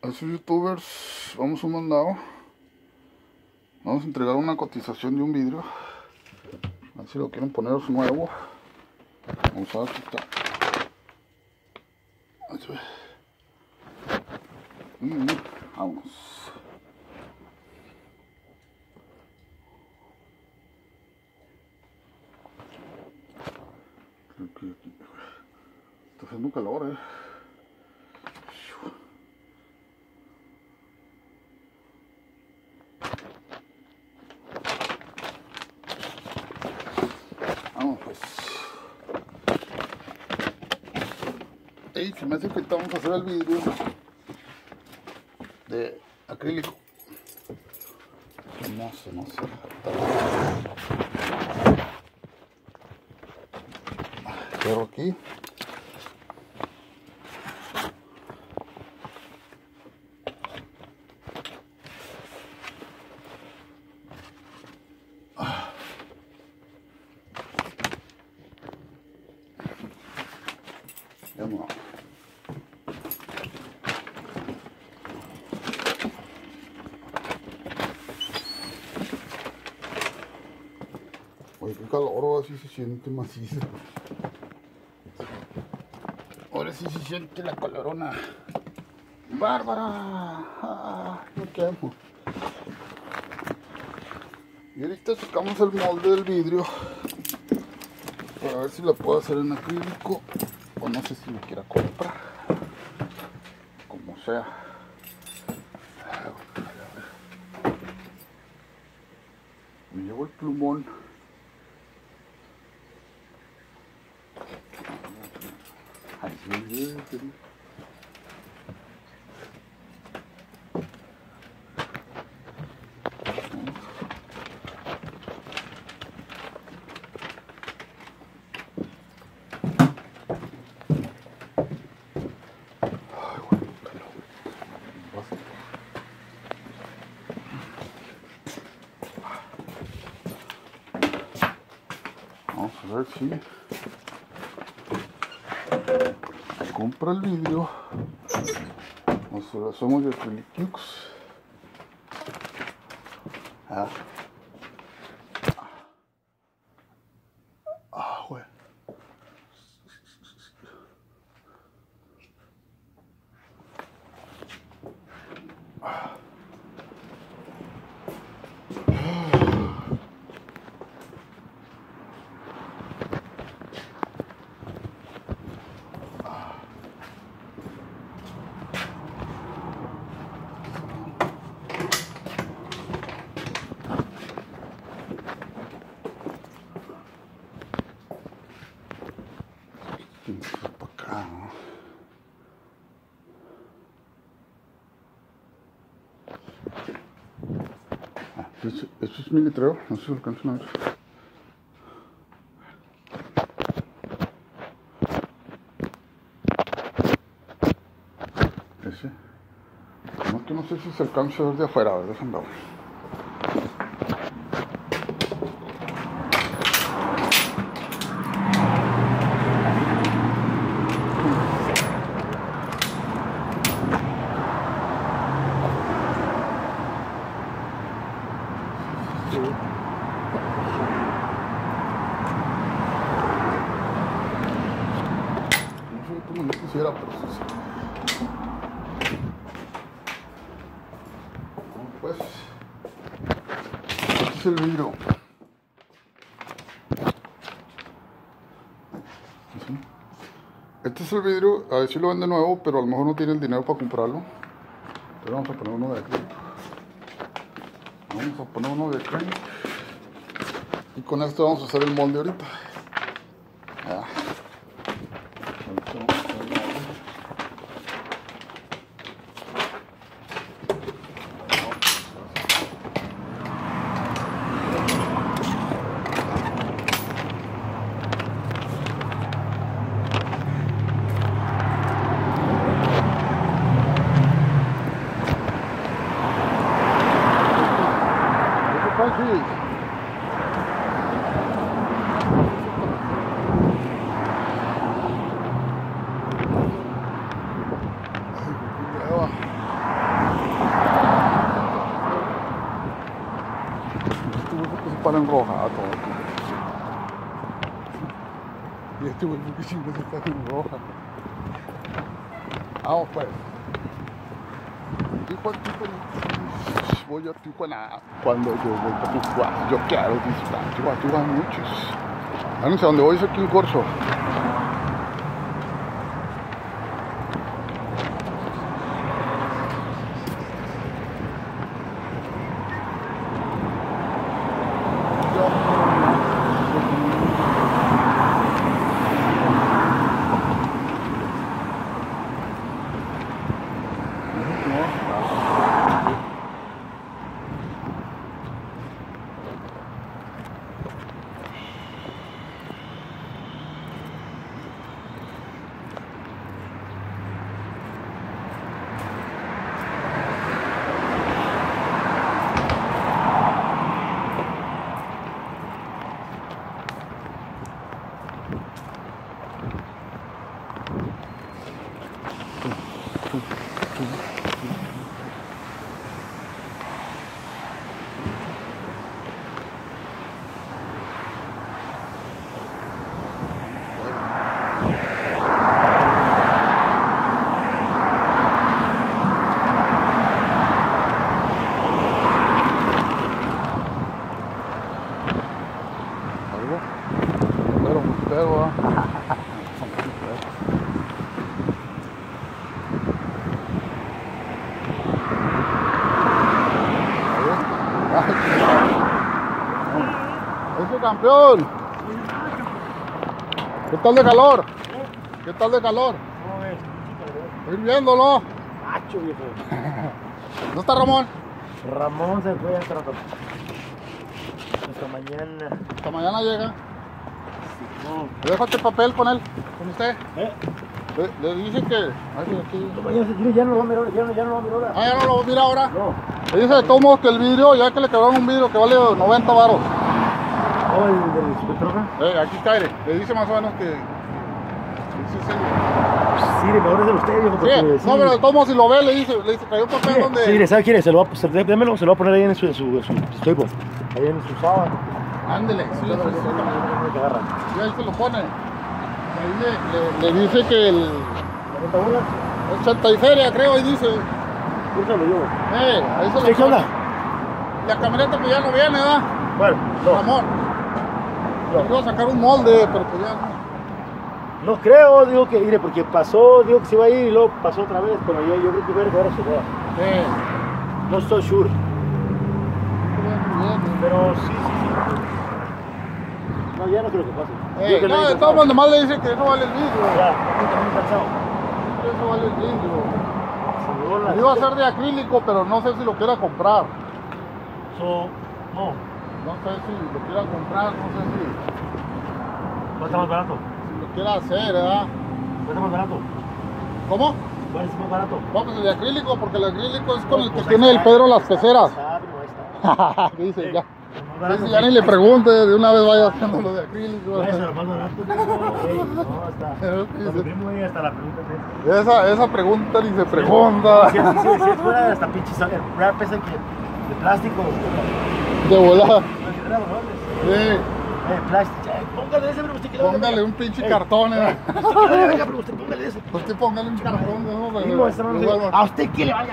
A esos youtubers vamos a un mandado. Vamos a entregar una cotización de un vidrio. A ver si lo quieren poner nuevo. Vamos a ver si está. Vamos. Creo que aquí está haciendo calor, Vamos pues. Ey, se me hace que vamos a hacer el vidrio de acrílico. No sé. Pero aquí ya no. Oye, qué calor, ahora sí se siente macizo. Ahora sí se siente la calorona. ¡Bárbara! Me quemo. Y ahorita sacamos el molde del vidrio para ver si lo puedo hacer en acrílico o no sé si lo quiera comprar. Como sea. Me llevo el plumón. Así es. Vamos a ver si compra el vidrio o se lo hacemos de acrílicos. Güey. Para acá, ¿no? Esto es mi letrero, no sé si lo alcanzan a ver. Ese. No, que no sé si se alcanza a ver de afuera, a ver, déjame ver. No quisiera, pero sí. Bueno, pues este es el vidrio. ¿Sí? Este es el vidrio, a ver si lo vende nuevo, pero a lo mejor no tiene el dinero para comprarlo. Pero vamos a poner uno de acrílico. Vamos a poner uno de acrílico. Y con esto vamos a hacer el molde ahorita. para enrojar todo. Y este güey que chingados está en roja. Vamos pues. Voy a Tijuana. Cuando yo voy a Tijuana, yo quiero visitar Tijuana muchos. Ah, no sé dónde voy, es aquí en Corso. ¡Ese campeón! ¿Qué tal de calor? ¿Qué tal de calor? ¿Cómo ves? Estoy viéndolo. Macho, viejo. ¿No está Ramón? Ramón se fue hace rato. Hasta mañana. Hasta mañana llega. No. ¿Le dejo este papel con él? ¿Con usted? Le dice que... Ay, aquí. No, mañana se quiere, ya no lo va a mirar, ya no lo va a mirar ahora. Ah, ya no lo mira ahora. No. Le dice de todos modos que el vidrio, ya que le quebraron un vidrio que vale 90 varos. Oh, el del Supertroca. Aquí cae. Le dice más o menos que dice Sí, de mejor es de usted, viejo, porque... sí, sí. no, pero de todos modos si lo ve le dice cayó un papel donde... Sí, ¿sabe quién es? Se lo va a, démelo, se lo va a poner ahí en su stable. Ahí en su sábana. Ándele, sí, Entonces, que agarra. y ahí se lo pone. Ahí le dice que el 40 bolas. 80 y feria, creo, ahí dice. Úrsalo yo. Ahí se lo ¿Qué onda? La camioneta pues ya no viene, ¿verdad? Bueno, no. Amor. No. Le iba a sacar un molde, pero pues ya no. No creo, digo que, mire, porque pasó, digo que se iba a ir y luego pasó otra vez, pero yo creo que voy a recoger a su boda. No estoy sure. Pero sí. No, ya no creo que pase. Digo que No, de cansado. todos modos nomás le dice que no vale el vidrio. Ya, yo también cansado. Eso vale el vidrio. Se me Lo iba a hacer de acrílico, pero no sé si lo quiera comprar. No. No sé si lo quiera comprar, no sé ¿Cuál está más barato? si lo quiera hacer, ¿verdad? ¿Cuál está más barato? ¿Cómo? ¿Cuál es más barato? Vamos, el de acrílico, porque el acrílico es con el que Pues ahí tiene el está, Pedro las peceras. Ahí está. Dice, Sí. ya. Más barato, Dice, ya sí. ni le pregunte, de una vez vaya haciendo lo de acrílico. No, eso es lo más barato. No, hasta. Cuando primo ahí hasta la pregunta es Esa pregunta ni se pregunta. Si es fuera hasta pinches el wrap ese que de plástico. De volada. Sí. Plástico. Póngale ese, pero usted que le Póngale un pinche cartón, Venga, pero usted póngale eso. Usted póngale un cartón, ¿no? Primo, esta mano dice, a usted que le valga.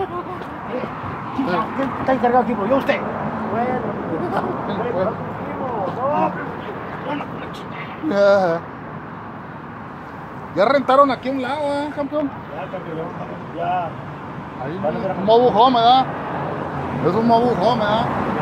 ¿Quién está encargado aquí? Yo, usted. Bueno, primo, no, Ya. Ya rentaron aquí a un lado, campeón. ya, campeón, ya. Ahí Van a ver a- un mobile home, ¿verdad? Es un mobile home, ¿verdad?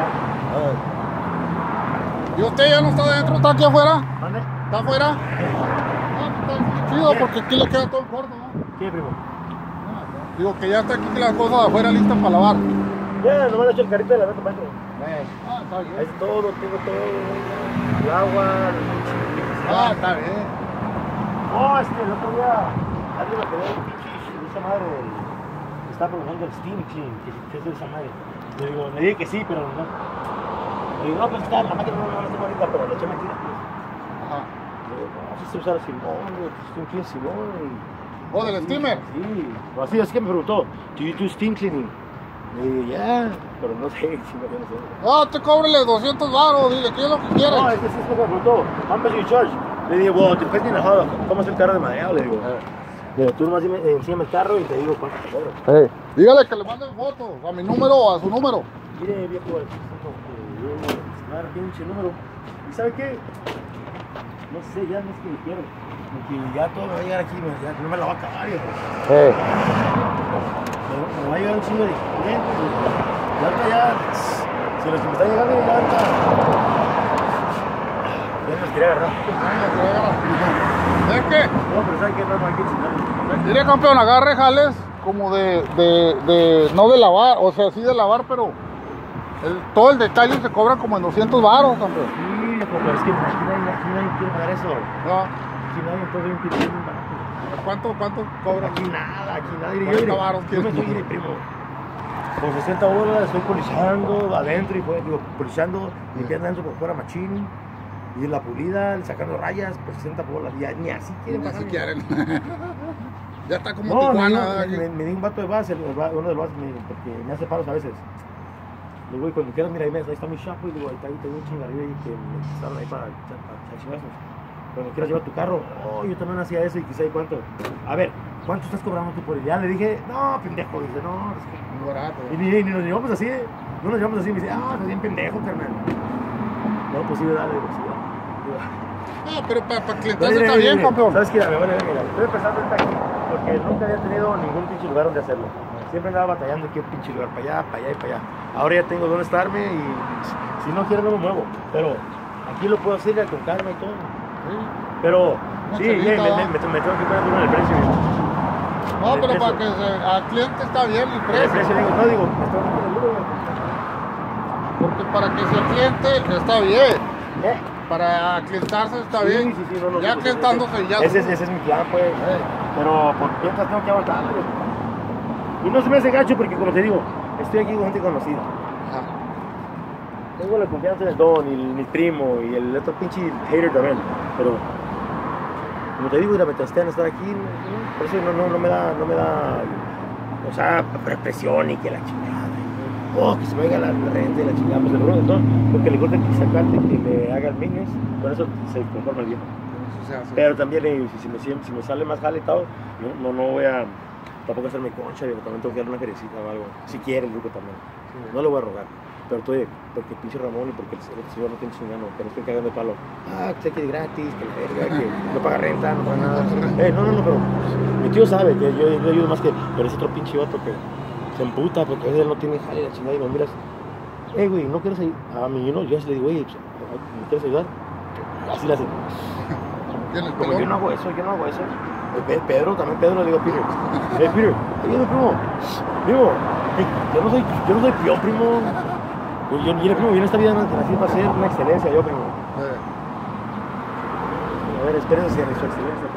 ¿Y usted ya no está adentro? ¿Está aquí afuera? ¿Mande? ¿Está afuera? Está chido porque aquí le queda todo el corto, ¿no? ¿Qué, primo? Digo que ya está aquí las cosas de afuera listas para lavar. Ya, nomás le echo el carrito de la venta para adentro. Está bien. Ahí está todo, tengo todo. El agua, Está bien. No, el otro día alguien me quedó un pinche esa madre está produciendo el Steam Clean, que es de esa madre. Le dije que sí, pero no. Le digo, no, pues está, la máquina no la tengo ahorita, pero le eché mentira. Ajá. Le digo, no, así se usa el Simón, Steam Clean Simón. ¿O del steamer? Sí, o así es que me preguntó, ¿do you do steam cleaning? Le digo, ya, pero no sé, si no sé. No, te cóbrele 200 baros, dile, ¿qué es lo que quieres? No, es que sí es lo que me preguntó. How much you charge? Le digo, well, depende on how, cómo es el carro de madreado, le digo. Le digo, tú nomás enséñame el carro y te digo cuánto te cobro. Dígale que le manden fotos a mi número o a su número. Mire, viejo, pinche número. ¿Y sabe qué? No sé, ya no es que me quiero. Porque ya todo me va a llegar aquí, ya no me la va a acabar, viejo. Me va a llegar un chingo de clientes. Y ahorita ya, si los que me están llegando, ya ahorita. Ya los quería agarrar. ¿Es que? No, pero ¿sabe qué? No hay que chingarlo. Mire, campeón, agarre jales como no de lavar, o sea, sí de lavar, pero todo el detalle se cobra como en 200 baros, campeón. Sí, viejo, pero es que aquí nadie quiere pagar eso. No. Aquí nadie, entonces bien pidiendo un barato. ¿Cuánto cobra? Aquí nada. Yo 40 varos, me estoy de primo. Por 60 bolas estoy polizando adentro y polizando, limpiando adentro por fuera machín. Y en la pulida, sacando rayas por 60 bolas. Ya, ni así quieren Ni pagar. así quieren. Ya está como No, Tijuana. me dijo un vato de base, uno de los bases, porque me hace paros a veces. Le digo, cuando quieras, mira, ahí está mi shop, y digo, ahí tengo un chingarillo ahí que me estaban ahí para chingazos. Cuando quieras llevar tu carro, oh, yo también hacía eso y quizá y cuánto. A ver, ¿cuánto estás cobrando tú por el día? Le dije, no, pendejo, dice, no, es que Muy barato. y ni nos llevamos así, no nos llevamos así, me dice, estás bien pendejo, carnal. No, pues sí, dale, digo, sí, No, pero para clientarse está bien, campeón. ¿Sabes qué? Me vale ver, mira, estoy empezando ahorita aquí porque nunca había tenido ningún pinche lugar donde hacerlo. Siempre andaba batallando aquí un pinche lugar, para allá y para allá. Ahora ya tengo donde estarme y si no quiero no me muevo. Pero aquí lo puedo hacer con calma y todo. Pero sí, me tengo que poner duro en el precio. No, pero para que al cliente está bien el precio. El precio, digo, me estoy poniendo duro. Porque para que sea cliente está bien. ¿Eh? Para clientarse está bien. Sí, ya pues, clientándose ya. Ese es mi plan, pues. Pero por mientras tengo que aguantar. Y no se me hace gacho porque, como te digo, estoy aquí con gente conocida. Ajá. Tengo la confianza en el Don y mi primo y el otro pinche hater también. Pero, como te digo, me testean estar aquí. Por eso no me da, o sea, presión y que la chingada. Oh, que se me haga la renta y la chingada. Pues el bueno de todo, porque le corta el sacarte que me haga el maintenance, con eso se conforma el viejo. Pero también, si me sale más jale y tal, no voy a tampoco hacerme concha, digo, también tengo que dar una jerecita o algo. Si quiere el grupo también. No le voy a rogar. Pero estoy, porque el pinche Ramón y porque el señor no tiene chingano, que no estoy cagando de palo. Que aquí es gratis, que la verga, que no paga renta, no paga nada. No, pero mi tío sabe que yo le ayudo más que, pero es otro pinche vato que se emputa porque él no tiene jale la chingada y me miras, güey, ¿no quieres ayudar? A mí, yo le digo, güey, ¿me quieres ayudar? Así le hacen. Como yo no hago eso. Pedro le digo a Peter, Peter, ayúdame, primo. Primo, yo no soy peor, primo. Mira, primo, yo en esta vida nací para ser una excelencia, yo, primo. A ver, espérense hacia su excelencia.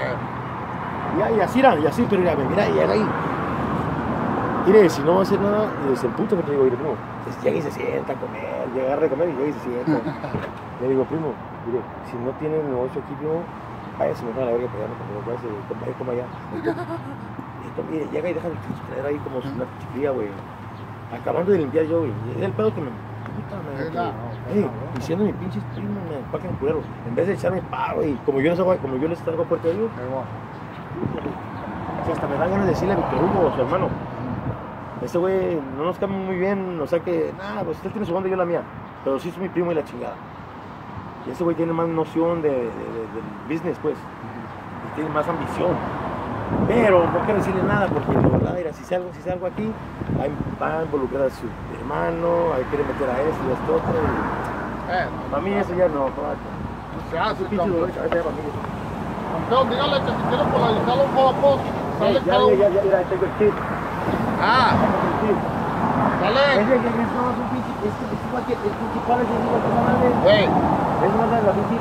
Y así, pero mira, y llega ahí. Mire, si no va a hacer nada, se emputa porque digo, primo, llega y se sienta a comer, llega a comer y llega y se sienta. Le digo, primo, mire, si no tiene negocio aquí, primo, váyase mejor a la verga pegando, váyase, como allá. Mire, llega y deja el traer ahí como una chiquilla, güey. Acabando de limpiar yo, güey. Es el pedo que me puta, diciendo mi pinche primo, me empacan culeros. En vez de echarme paro, y como yo les traigo fuerte a ellos, hasta me dan ganas de decirle a Víctor Hugo, su hermano. Este güey no nos cae muy bien, o sea que, nada, pues él tiene su banda y yo la mía. Pero sí es mi primo y la chingada. Y este güey tiene más noción del business, pues. Y tiene más ambición. Pero no quiero decirle nada porque la verdad era, si salgo aquí, va a involucrar a su hermano, quiere meter a esto y a esto otro. Para mí eso ya no, Se hace, pinche dolor de cabeza ya para mí. campeón, dígale que si quiere polarizar los focos, sale cada uno. Ya, tengo el kit. Ah, sale. Es un pinche, es igual que el pinche palo, es igual que esa madre. Es más la pinche,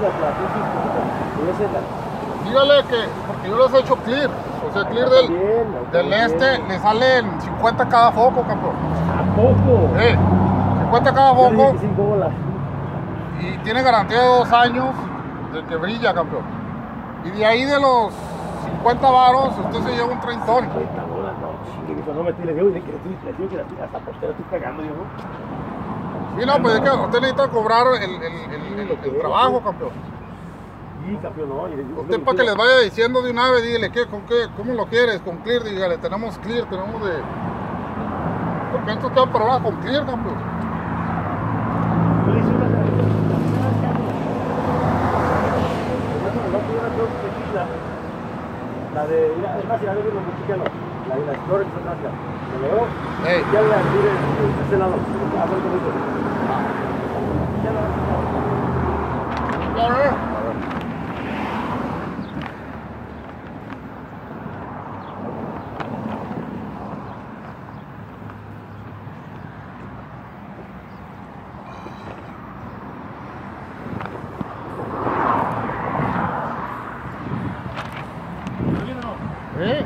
Dígale que, porque yo les he hecho clear, o sea, clear del este, le salen 50 cada foco, campeón. ¿A poco? 50 cada foco. 25 bolas. Y tiene garantía de 2 años de que brilla, campeón. Y de ahí de los 50 varos, usted se lleva un 30. 50 bolas, no, que cuando metí, le digo que la tira hasta postera, estoy cagando, digo, ¿no? Sí, no, pues es que usted necesita cobrar el trabajo, campeón. Sí, campeón, no. Usted para que les vaya diciendo de una vez, dígale, ¿cómo lo quieres? Con Clear, dígale, tenemos Clear, tenemos de... Porque esto te va para ahora con Clear, campeón. Yo le hice una la de, es más, la de los mexicanos, la de las flores de Francia. ¿Me leo? Ya voy a decir de ese lado, a ver cómo dice. Ya lo A ver. ¿Eh?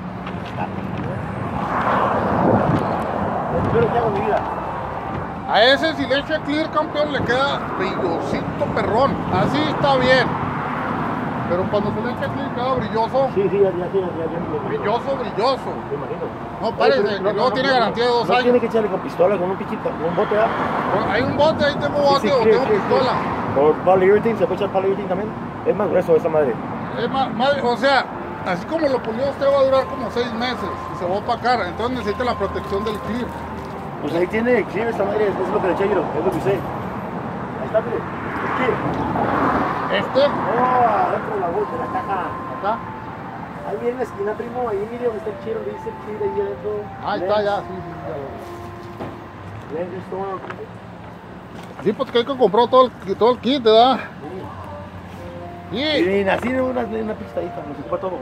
Pero ¿qué hago mi vida? A ese si le echa Clear, campeón, le queda brillosito perrón. Así está bien. Pero cuando se le echa Clear queda brilloso. Sí, ya. Brilloso. Me imagino. No, parece, que luego tiene garantía de 2 años. Tiene que echarle con pistola, con un pichito, con un bote, ¿verdad? Hay un bote, ahí tengo bote o tengo pistola. O polyurethane, se puede echar polyurethane también. Es más grueso esa madre. Es más, o sea, así como lo pulió usted va a durar como 6 meses y se va a opacar. Entonces necesita la protección del Clear. Pues ahí tiene Clear esta madre, es lo que le eché yo, es lo que usé. Ahí está, mire. Este, Adentro de la bolsa, de la caja. acá. Ahí viene en la esquina, primo, ahí mire donde está el chiro, dice el chiro ahí adentro. Ahí está, ya, sí, ya. Ven, esto. Sí, pues que hay que comprar todo el kit, ¿verdad? Sí. Y así de una pistadita, nos ocupa todo.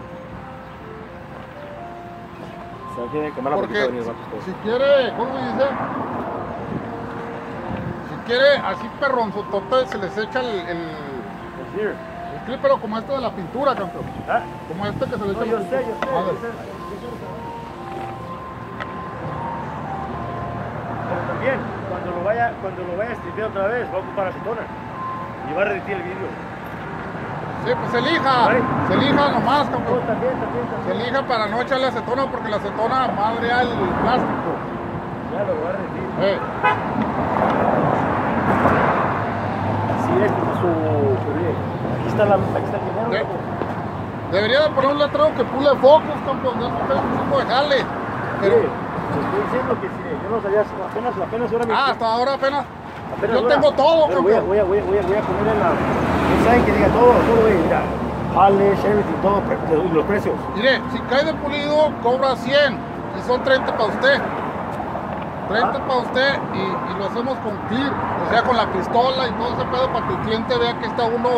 O sea, tiene que quemar la Porque poquita venir, si quiere, ¿cómo se dice? Si quiere así perronzotote, se les echa el clip, pero como este de la pintura, campeón. ¿Ah? Como este que se le echa No, yo la sé. pintura. Pero también, cuando lo vaya a stripear otra vez, va a ocupar acetona. Y va a repetir el vídeo. Sí, pues se elija nomás, campeón. También. Se elija para no echarle acetona porque la acetona madrea el plástico. Ya lo voy a repetir. Así es, aquí está el dinero. Debería de poner un letrero que pule focos, campeón. Ya no tengo un chico de jale. Pero... Te estoy diciendo que si yo no sabía, apenas ahora mismo. hasta ahora apenas yo ahora. tengo todo, Pero campeón. voy a poner en la... No saben que diga todo, mira. Polish, everything, todo, los precios. Mire, si cae de pulido, cobra 100 y son 30 para usted. 30 para usted y lo hacemos con Clear, o sea, con la pistola y todo ese pedo para que el cliente vea que está uno.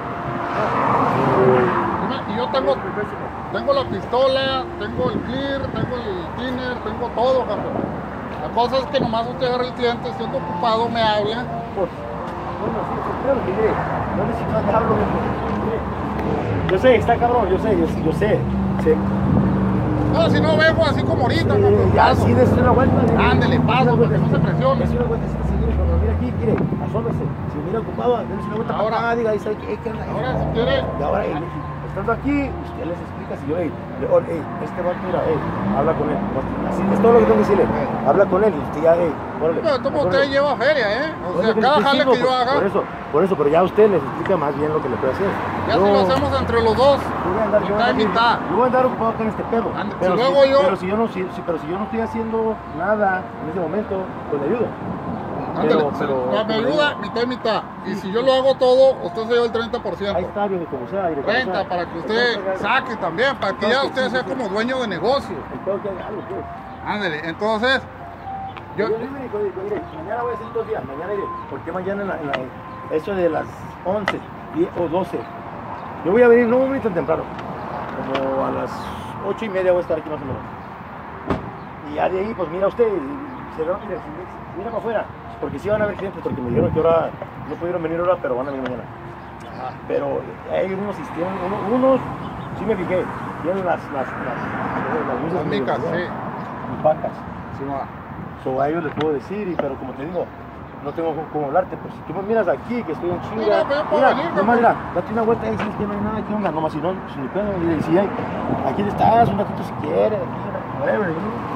Y yo tengo la pistola, tengo el Clear, tengo el thinner, tengo todo, campeón. La cosa es que nomás usted agarra el cliente, siendo ocupado, me habla. Pues, bueno, sí, claro que mire, no necesito hablarlo. Yo sé, está cabrón, yo sé. No, si no vengo así como ahorita, campeón. Ya, sí, des una vuelta. Ándele, paso, porque no se presione. Es una vuelta, cuando mira aquí, mire, asómese. Si mira ocupado, dense una vuelta Ahora, para acá, diga, ahí sabe qué onda. Ahora, si quiere. Y ahora, estando aquí, usted les explica, si yo, este vato, mira, habla con él. Así es todo lo que tengo que decirle. Habla con él y usted ya, órale. Pero como usted lleva feria, O sea, cada jale que yo haga. Por eso, pero ya usted les explica más bien lo que le puede hacer. Ya si lo hacemos entre los dos, mitad y mitad. Yo voy a andar ocupado con este pedo. Pero si yo no estoy haciendo nada en ese momento, pues le ayudo. Me ayuda mitad y mitad. Y si yo lo hago todo, usted se lleva el 30%. Ahí está, viejo, como sea. 30 para que usted saque también, para que ya usted sea como dueño de negocio. Ándale, entonces, mire, mañana voy a hacer 2 días, mañana iré. ¿Por qué mañana eso de las 11 o 12? Yo voy a venir, no muy tan temprano, como a las 8:30 voy a estar aquí más o menos. Y ya de ahí, pues mira usted, mira para afuera, porque sí van a haber clientes, porque me dijeron que ahora no pudieron venir ahora, pero van a venir mañana. Pero hay unos sistemas, unos sí me fijé, tienen las luces. Las micas, sí. Y vacas. Sí, va. So, a ellos les puedo decir, pero como te digo, no tengo cómo hablarte, pues si tú me miras aquí, que estoy en chinga, mira, date una vuelta y dices que no hay nada, ¿qué onda? No más si no, si ni pedo, y si hay, aquí estás, un ratito si quieres, whatever,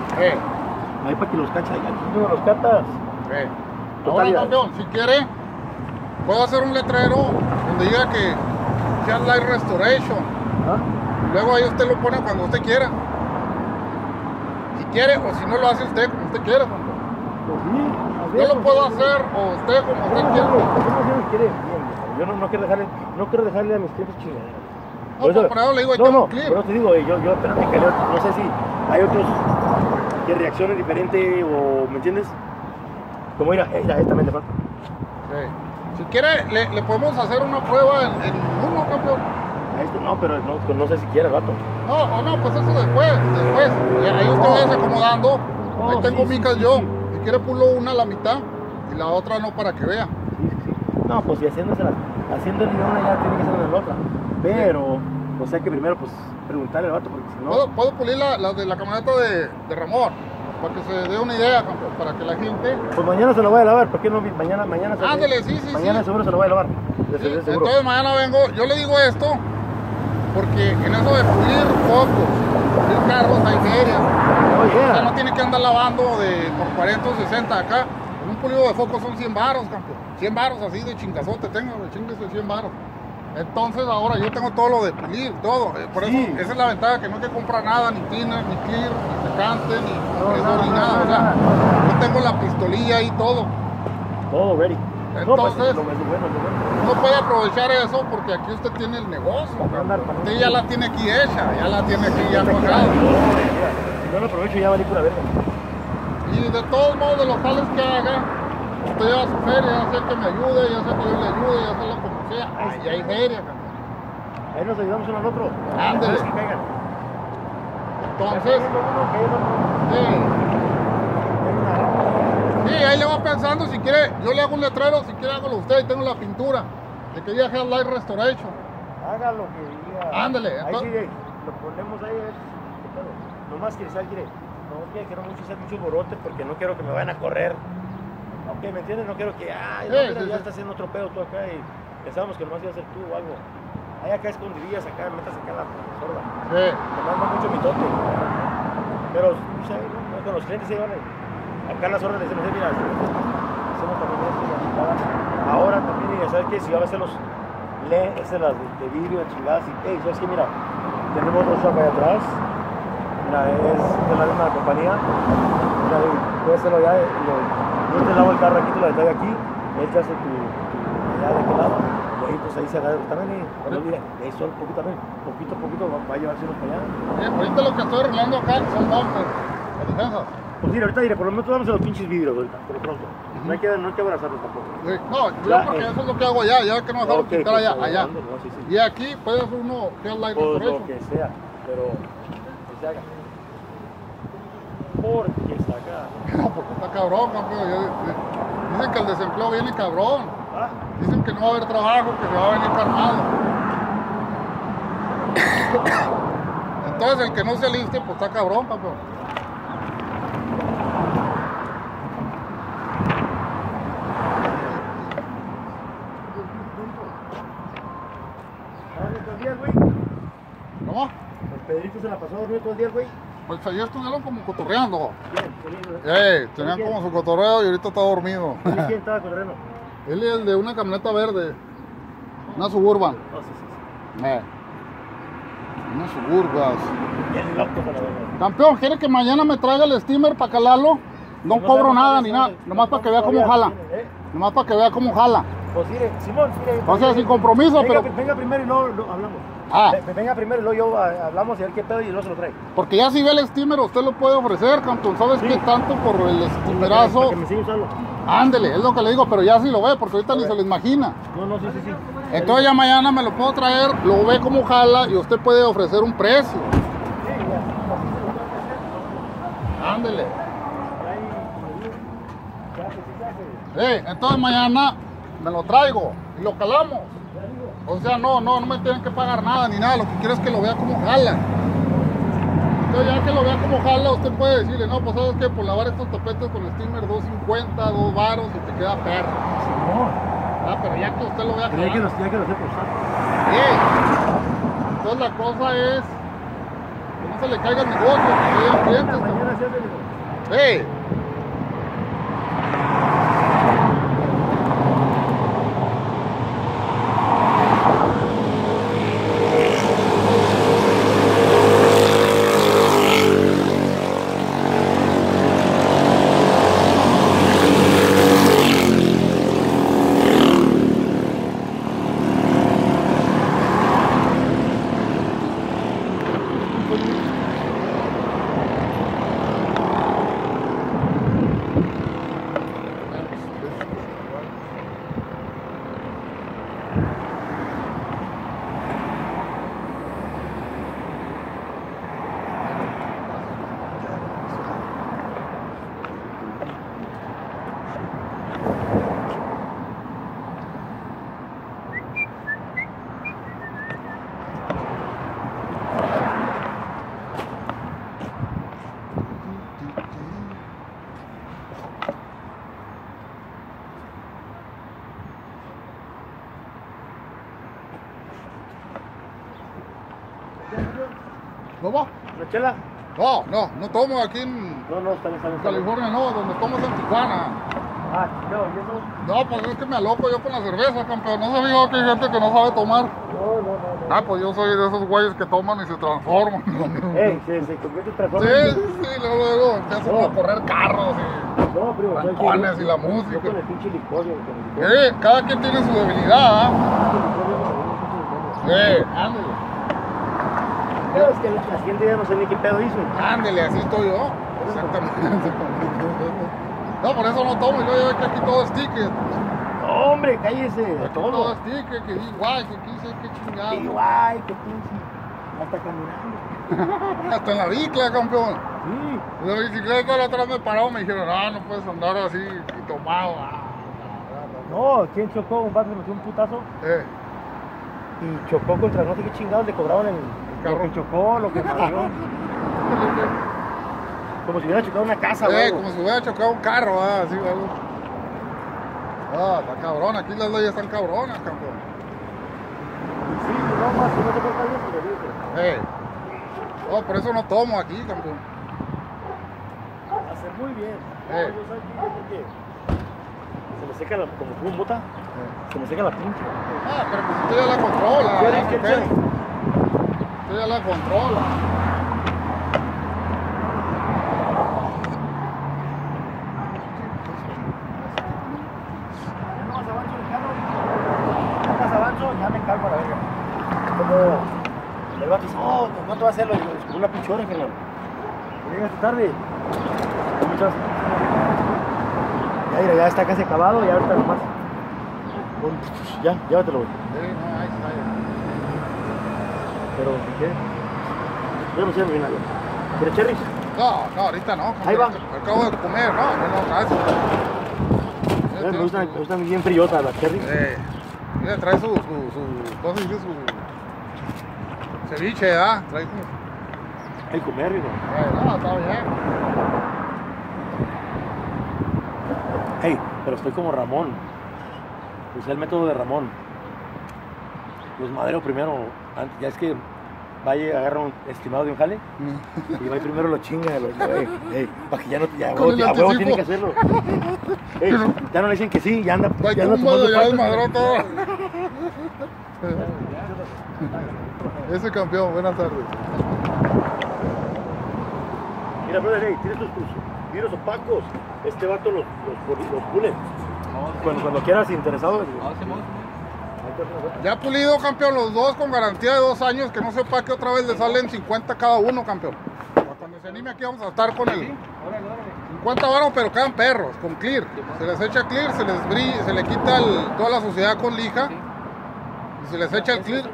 Ahí para que los cachas, aquí tú los catas. Ahora, Totalidad. campeón, si quiere, puedo hacer un letrero donde diga que Head Light Restoration. ¿Ah? Luego ahí usted lo pone cuando usted quiera. Si quiere, o si no lo hace usted como usted quiera, campeón. Pues sí, Yo lo puedo hacer, o usted como usted quiera. Yo no quiero dejarle a mis clientes chingaderas. No, pues por eso le digo, ahí tengo un clip. Pero te digo, yo apenas me calé, no sé si hay otros que reaccionen diferente o, ¿me entiendes? Como mira, también le falta. Si quiere, le podemos hacer una prueba en uno, campeón. A este no, pero no sé si quiere, gato. No, pues eso después. Y ahí usted vaya acomodando. Ahí tengo micas yo. Si quiere pulo una a la mitad y la otra no para que vea. Sí. No, pues y haciendo el una ya tiene que ser en la otra. Pero, o sea que primero pues preguntarle al vato porque si no... ¿Puedo pulir la de la camioneta de Ramón? Para que se dé una idea, campeón, para que la gente... Pues mañana se lo voy a lavar, ¿por qué no? Mañana Ándale, sí. Mañana seguro se lo voy a lavar. Sí, entonces mañana vengo, yo le digo esto, porque en eso de pulir focos, pulir carros hay ferias. O sea, no tiene que andar lavando por 40 o 60 acá. Un pulido de focos son 100 varos, campeón. 100 varos así de chingazote, tengo, de chingues de 100 varos. Entonces ahora yo tengo todo lo de pulir, todo. Por eso esa es la ventaja, que no hay que comprar nada, ni thinner, ni clear, ni secante, ni compresor, ni nada. O sea, yo tengo la pistolilla y todo. Todo ready. Entonces, lo bueno. uno puede aprovechar eso porque aquí usted tiene el negocio. Usted ya la tiene aquí hecha, ya la tiene aquí ya pagada. Si no lo aprovecho ya valí pura verga. Y de todos modos, de los tales que haga, usted lleva su feria, ya sea que me ayude, ya sea que yo le ayude, ya sea lo como sea. Ahí hay feria, campeón. Ahí nos ayudamos uno al otro. Ándale. Que caigan. Entonces, sí, ahí le va pensando, si quiere, yo le hago un letrero, si quiere hágalo usted, y tengo la pintura de que diga Head Light Restoration. Haga lo que diga. Ándale, Ahí entonces... sí, lo ponemos ahí, nomás que quiere. No quiero hacer mucho borote porque no quiero que me vayan a correr. Ok, ¿me entiendes? No quiero que, ya está haciendo otro pedo tú acá y pensábamos que nomás iba a ser tú o algo. Ahí acá escondidillas, acá, metas acá la sorda. Nomás no mucho mitote. Pero, no sé, con los clientes se van acá en las sordas les decimos, mira, hacemos también esto y así, ahora también, ya sabes que si van a hacer las de vidrio, chingadas y, ¿sabes qué? Mira, tenemos otro shop ahí atrás. Mira, es de la misma compañía. Mira, puedes hacerlo ya. Yo te lavo el carro aquí, te lo detallo aquí. Él te hace tu allá de aquel lado. Y ahí, pues ahí se agarra también. No olviden, eso poquito a poquito va a llevarse unos para allá. Ahorita lo que estoy arreglando acá son bumpers, las defensas. Pues mira, ahorita por lo menos vamos a los pinches vidrios ahorita, por lo pronto. No hay que abrazarlos tampoco. Sí. No, yo porque eso es lo que hago allá, ya que no dejaron pintar allá. No, sí. Y aquí puede hacer uno Head Light Restoration. Lo que sea, pero que se haga. Porque está acá. No, porque está cabrón, campeón. Dicen que el desempleo viene cabrón. Dicen que no va a haber trabajo, que se va a venir carnado. Entonces el que no se aliste, pues está cabrón, campeón. ¿Cómo? El Pedrito se la pasó dormido todo el día, güey. Pues ayer estuvieron como cotorreando. Bien. Tenían como su cotorreo y ahorita está dormido. ¿Quién estaba corriendo? Él es el de una camioneta verde. Una Suburban. Sí. Unas Suburbas. Bien loco para la verdad. Campeón, ¿quiere que mañana me traiga el steamer para calarlo? No cobro nada ni nada. Nomás para que vea cómo jala. Nomás para que vea cómo jala. Pues mire, Simón, mire. O sea, sin compromiso, pero... Venga primero y luego hablamos. Venga primero y luego yo hablamos y a ver qué pedo y luego se lo trae. Porque ya si ve el steamer, usted lo puede ofrecer, campeón. ¿Sabes qué tanto por el steamerazo? Para que me siga usando. Ándele, es lo que le digo, pero ya si lo ve, porque ahorita ni se lo imagina. No, sí. Entonces ya mañana me lo puedo traer, lo ve cómo jala y usted puede ofrecer un precio. Sí, ya. Ándele. Entonces mañana me lo traigo y lo calamos. O sea, no me tienen que pagar nada ni nada, lo que quiero es que lo vea como jala. Entonces ya que lo vea como jala, usted puede decirle, no, pues sabes que por lavar estos tapetes con el steamer 2.50, 2 varos y te queda perro. Pero ya que usted lo vea ya que lo sé por usar. Entonces la cosa es Que no se le caiga el negocio, que lleguen clientes. Mañana se hace, digo. ¡Ey! ¿Cómo? ¿Una chela? No tomo aquí en No, está bien. California, no, donde tomo es en Tijuana. Ah, no, ¿y eso? No, pues es que me aloco yo con la cerveza, campeón. No sabía yo que hay gente que no sabe tomar. No. Ah, pues yo soy de esos güeyes que toman y se transforman. Se convierte en transforma. Sí, luego empiezan a correr carros y No, primo, rancones y la yo música. con el pinche licor, yo con el licor. Cada quien tiene su debilidad, ¿ah? Ándale. Pero es que la siguiente día no sé ni qué pedo hizo. Ándale, así estoy yo. Exactamente. No, por eso no tomo. Yo veo que aquí todo es ticket. No, hombre, cállese. Aquí todo es ticket, que igual, que aquí sé qué chingado. Igual, que pinche. Hasta caminando. Hasta en la bicla, campeón. Sí. La bicicleta la otra vez me paró, me dijeron, no puedes andar así y tomado. No, ¿quién chocó? Un vato le metió un putazo y chocó contra no sé qué chingados le cobraron el carro. Lo que chocó, lo que pagó. Como si hubiera chocado una casa, güey. Como si hubiera chocado un carro, así, algo. Está cabrón, aquí las leyes están cabronas, campeón. Sí, no más, si no te corta bien, pues le dices. No, por eso no tomo aquí, campeón. Hace muy bien. No, yo sabes que se me seca la, como fumo mota, se me seca la pinche. Pero pues usted ya la controla. ¿Qué? Usted ya la controla. Ya me cargo a la verga. Como el vato dice, ¿cuánto va a hacerlo? Es como una pinche hora, carnal. Llegaste tarde. Muchas. Ya, mira, ya está casi acabado y ahorita nomás. Ya, llévatelo, güey. Ahí está. Pero, ¿qué? Yo no sé, mi final. ¿Quieres cherry? No, ahorita no. Ahí va. Acabo de comer, no, gracias. Me gustan bien friosas las cherry. Mira, trae su ¿cómo se dice? Su ceviche, ¿verdad? Trae su... El comer, hijo. No, está bien. Hey, pero estoy como Ramón. Usé el método de Ramón. Los madero primero, ya es que vaya, agarra un estimado de un jale y va y primero lo chinga, para que ya no, ya huevo tiene que hacerlo. Ya no le dicen que sí, ya anda, ya anda tomando ya desmadró todo. Ese campeón, buenas tardes. Mira, brother, tienes tus vidrios opacos, este vato los pule. Cuando quieras interesado. Ya pulido, campeón, los dos con garantía de 2 años, que no sepa que otra vez le salen 50 cada uno, campeón. Cuando se anime aquí vamos a estar con el 50 varos, pero quedan perros, con clear. Se les echa clear, se le quita toda la suciedad con lija y se les echa el clear.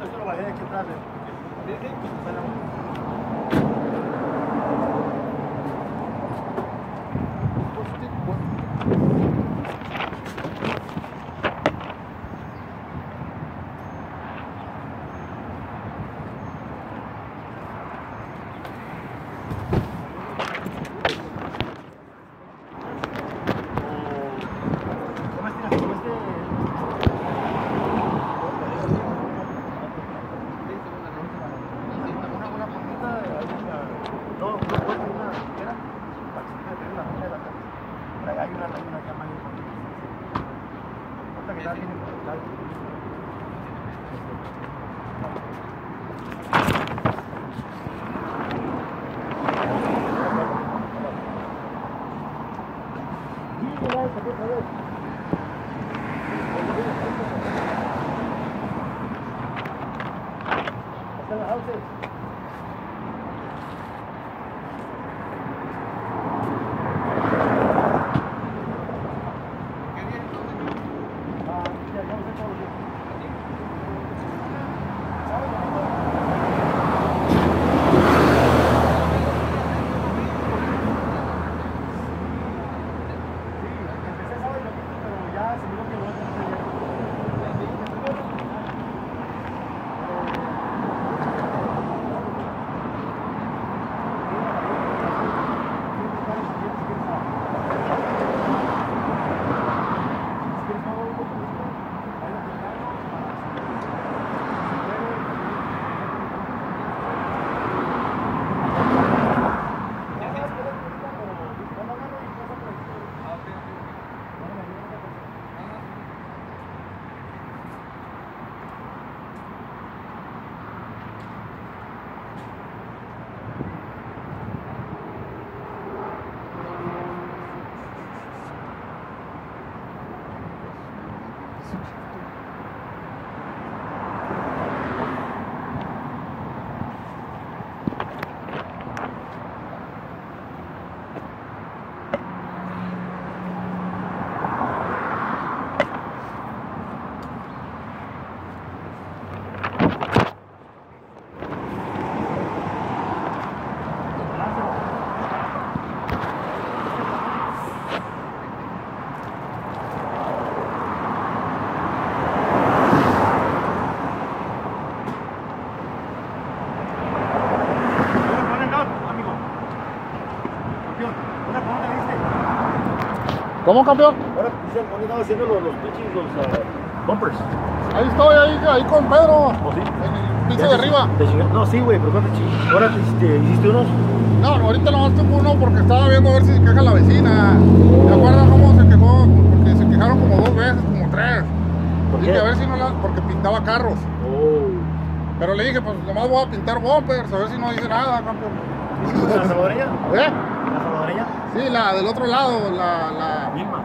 ¿Cómo, campeón? Ahora estaba haciendo los pinches, bumpers. Ahí estoy, ahí con Pedro. ¿O sí? En el piso de arriba. No, sí, güey, pero ¿cuánto chingas? ¿Ahora hiciste unos? No, ahorita nomás tengo uno porque estaba viendo a ver si se queja la vecina. ¿Te acuerdas cómo se quejó? Porque se quejaron como 2 veces, como 3. ¿Por Dije qué? a ver si no la... porque pintaba carros. Oh. Pero le dije, pues nomás voy a pintar bumpers, a ver si no dice nada, campeón. ¿La salvadoreña? ¿Eh? ¿La salvadoreña? Sí, la del otro lado, la Misma.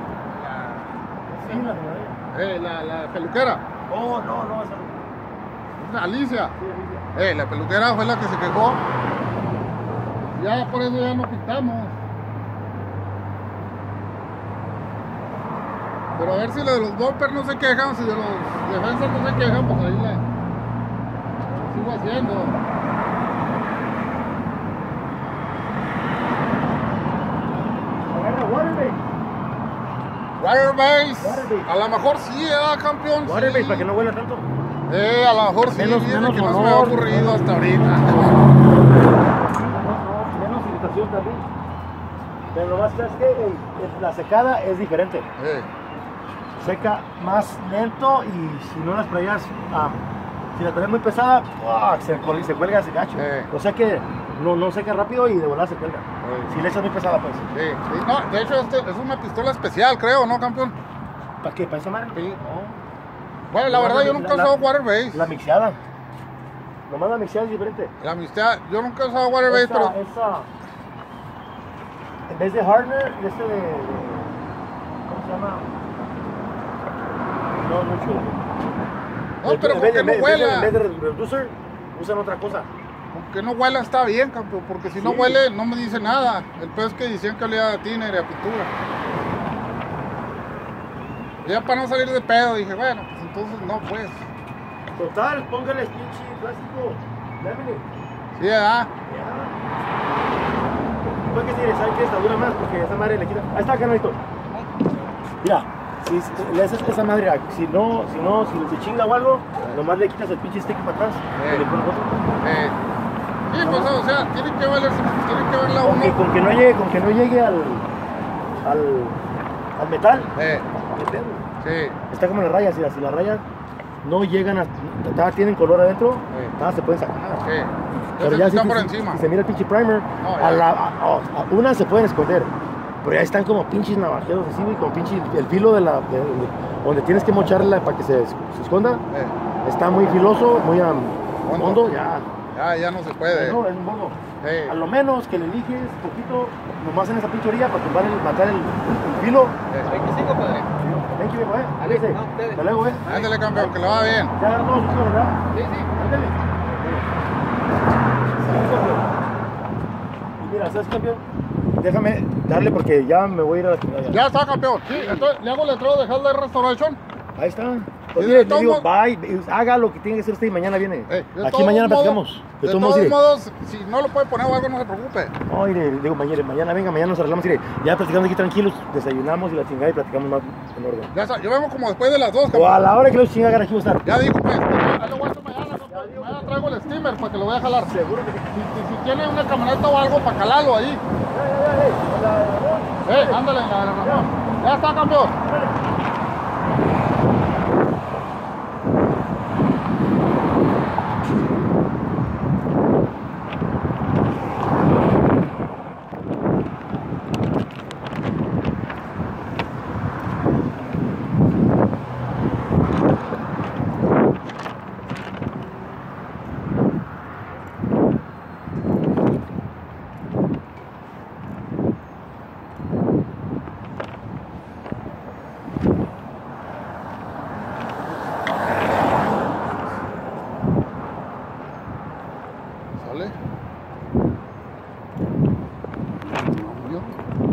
Sí, la salvadoreña. la peluquera. Oh, no, esa. Alicia. Sí, Alicia. La peluquera fue la que se quejó. Ya por eso ya no pintamos. Pero a ver si lo de los bumpers no se quejan, si de los defensas no se quejan, pues ahí la sigo haciendo. Agarra Waterbase. Waterbase. Waterbase. A lo mejor sí, campeón. Waterbase, Sí. para que no huela tanto. A lo mejor sí, Menos que no se me ha olor. ocurrido hasta ahorita. Menos irritación también. Pero lo más es que la secada es diferente. Seca más lento y si no las traías, si la traes muy pesada, se cuelga ese gacho. O sea que no seca rápido y de volada se cuelga. Si le echas muy pesada, pues. Sí. No, de hecho, es una pistola especial, creo, ¿no, campeón? ¿Para qué? ¿Para esa madre? Sí. Bueno, la verdad, yo nunca he usado Waterbase. La mixeada. Nomás la mixeada es diferente. La amistad, yo nunca he usado Waterbase, pero... En vez de hardener, ¿cómo se llama? No mucho. No, pero porque no huela. En vez de reducer, usan otra cosa. Aunque no huela está bien, campeón, porque si no huele no me dice nada. El peor es que decían que olía a tiner y a pintura. Ya para no salir de pedo dije, bueno, pues entonces no, pues. Total, póngale pinche plástico. Lámine. Sí, ¿verdad? Después que si ¿sabe qué? Esta dura más porque esa madre le quita. Ahí está, carnalito. Mira, si le haces esa madre, si se chinga o algo, nomás le quitas el pinche stick para atrás. Y le pones otro. Sí, pues o sea, tiene que verla uno. Con que no llegue al metal. Sí. Está como las rayas, si las rayas no llegan a. Tienen color adentro, se pueden sacar. Sí. Pero ya está si por encima. Si se mira el pinche primer, No, una se pueden esconder. Pero ya están como pinches navajeros así, güey, como pinche el filo de donde tienes que mocharla para que se esconda. Está muy filoso, muy hondo, ya. Ya no se puede. No, es un modo. Sí. A lo menos que le eliges poquito, nomás en esa pinche orilla para matar el filo. 25, padre. Thank you, viejo, Dale, Cuídese. no, ustedes. Hasta luego, Ándale, campeón, que le va bien. Ya no, ¿verdad? Sí, sí. Ándale. Y mira, ¿sabes, campeón? Déjame darle porque ya me voy a ir a la chingada. Ya está, campeón. Sí, entonces le hago el letrero de Hell's Restoration. Ahí está. Y Pues de mire, le todos digo, modos- bye, haga lo que tiene que hacer usted y mañana viene. De Aquí todos mañana modos- platicamos. De todos mire. modos, si no lo puede poner o algo, no se preocupe. No, mire, le digo, mañana venga, mañana nos arreglamos. Mire, ya platicamos aquí tranquilos, desayunamos y la chingada y platicamos más en orden. Ya está, yo vengo como después de las 2, O a campeón. la hora que los chingagan aquí voy a estar. Ya digo, pues. Ahí lo voy a hacer mañana, campeón. Mañana traigo el steamer para que lo vaya a jalar. Seguro que sí. Si tiene una camioneta o algo para calarlo ahí. Ándale, la Ramón. Ya está, campeón. ¿Sale? ¿Yo?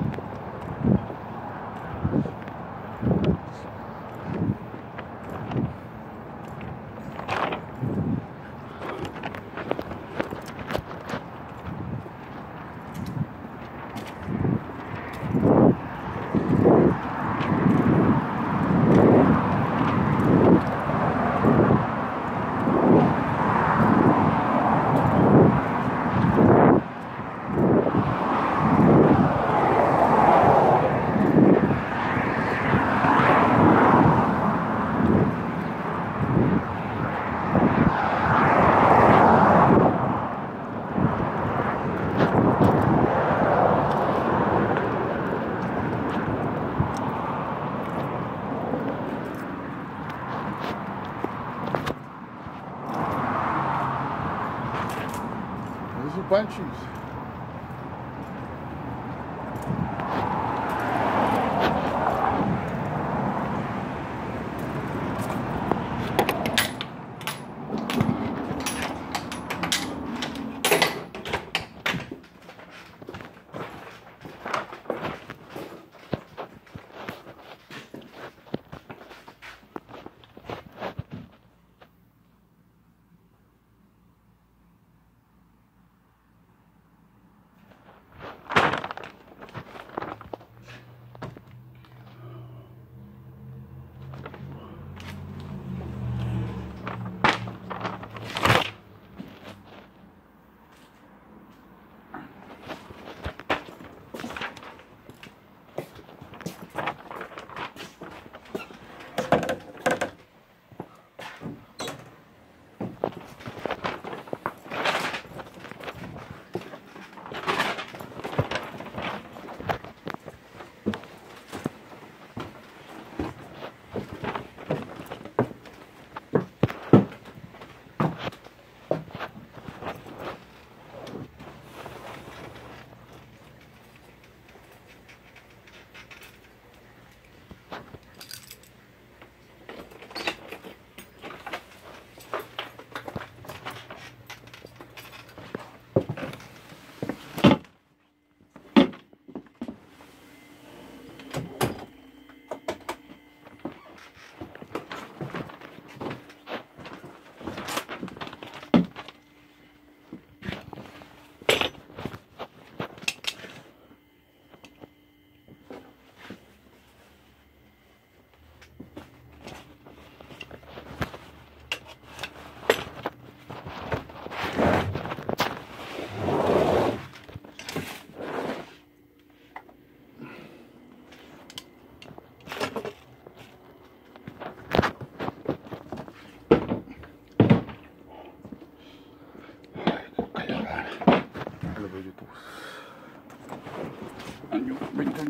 These are bunchies.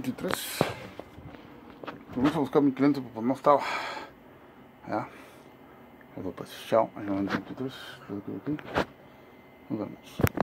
23. Vamos a buscar a mi cliente, pues no estaba. Ya. Eso pues, chao. Año 23. Creo que aquí. Nos vemos.